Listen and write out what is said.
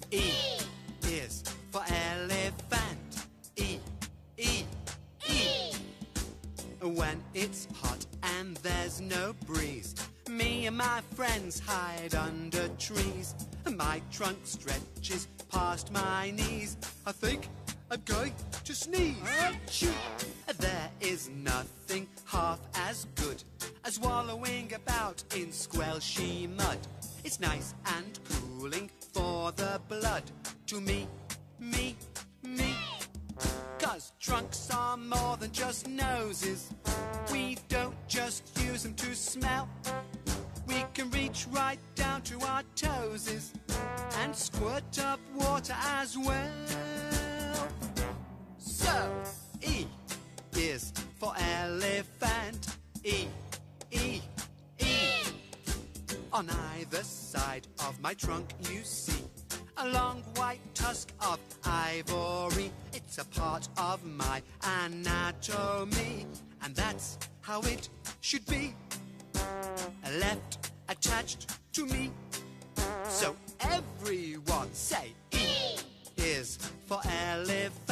E is for elephant. E, E, E. When it's hot and there's no breeze, me and my friends hide under trees. My trunk stretches past my knees. I think I'm going to sneeze. Achoo! There is nothing half as good as wallowing about in squelchy mud. It's nice and cooling for the blood. To me, me, me. 'Cause trunks are more than just noses. We don't just use them to smell. We can reach right down to our toeses and squirt up water as well. So, E is for elephant. E, E, E. On either side of my trunk you see a long white tusk of ivory. It's a part of my anatomy, and that's how it should be. Left attached to me. So everyone say E is for elephant.